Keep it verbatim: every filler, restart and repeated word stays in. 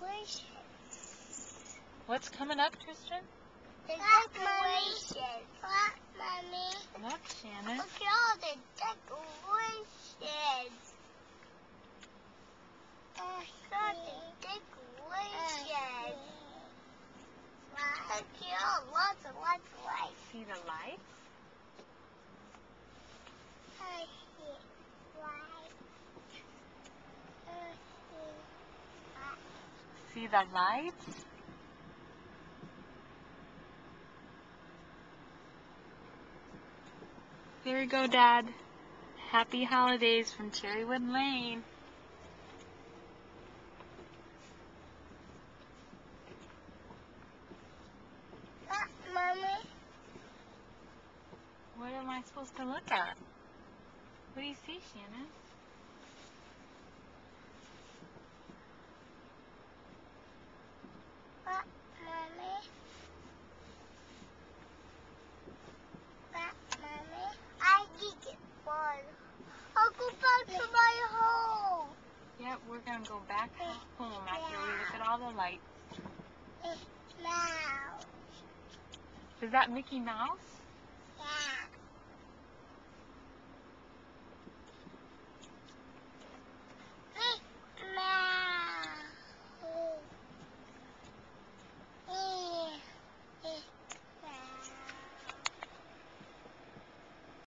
decorations. What's coming up, Tristan? The decorations. What, Mommy? Look, Shannon. Look at all the decorations. Look at the decorations. Look at all, lots and lots of lights. See the lights? I see lights. I see lights. See the lights? There we go, Dad. Happy holidays from Cherrywood Lane. What, Mommy? What am I supposed to look at? What do you see, Shannon? What, Mommy? What, Mommy? I need it fun. I'll go back to my home. Yep, we're going to go back home after we look at all the lights. Now. Is that Mickey Mouse?